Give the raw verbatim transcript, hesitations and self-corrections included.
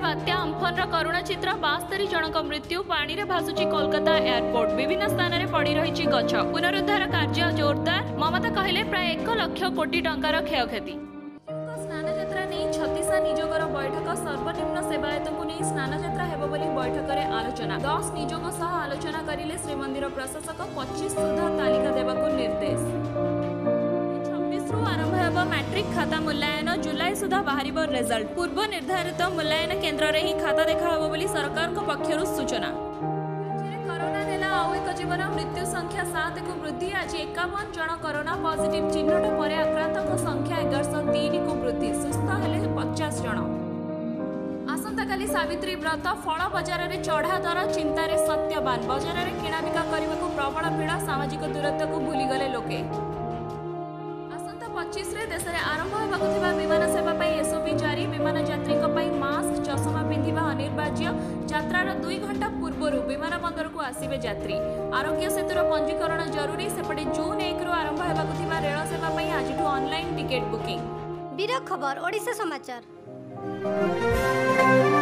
बात्या Amphan करुण चित्र बास्तरी जनक मृत्यु पानी रे भासुची कोलकाता एयरपोर्ट विभिन्न स्थान में पड़ रही गछ पुनरुद्धार कार्य जोरदार ममता कहले प्राय एक लक्ष कोटी टंकार क्षयक्षति। स्नानयात्रा नहीं छत्तीसा निजोगर बैठक सर्वनिम्न सेवायतों को नहीं स्नानयात्रा हेब बोली बैठक में आलोचना दस निजोग सह आलोचना करिले श्रीमंदिर प्रशासक पच्चीस सुधा तालिका देवाक निर्देश। छब्बीस रु आरंभ हेब मैट्रिक खाता मूल्यांकन जुलाई सुधा बाहर रिजल्ट पूर्व निर्धारित मूल्यांकन केन्द्र में ही खाता देखा हेब बोली सरकार पक्षर सूचना। कोरोना नेला आउ एक जीवन मृत्यु संख्या सात को वृद्धि आज एकावन जन कोरोना पॉजिटिव चिन्हट पर आक्रांतों संख्या एगारश तीन को वृद्धि सुस्थ हेले पचास जन। आसंताकाली सावित्री व्रत फल बजार में चढ़ा दर चिंतार सत्यवान बजार में किणाबिका करने को प्रबल भिड़ सामाजिक दूरत्व को भूलीगले लोके। आसंता पच्चीस रे देश में आरंभ होगा विमान सेवा एसओपी जारी विमान यात्री मास्क चषमा पिंधा अनिर्वाज्य यात्रार दुई घंटा पूर्व विमान बंदर को आसवे यात्री आरोग्य सेतुर पंजीकरण जरूरी सेपटे जून एक रु आरंभ होगा रेल सेवा आज ऑनलाइन टिकेट बुकिंग। बीर खबर ओडिशा समाचार।